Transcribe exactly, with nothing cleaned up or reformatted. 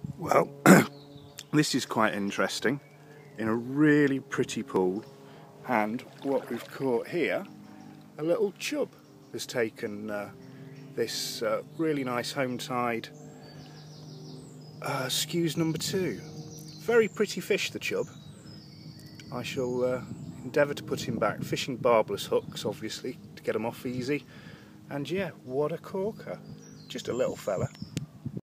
Well, this is quite interesting, in a really pretty pool, and what we've caught here, a little chub has taken uh, this uh, really nice home tide uh, skews number two. Very pretty fish, the chub. I shall uh, endeavour to put him back, fishing barbless hooks obviously to get him off easy, and yeah, what a corker, just a little fella.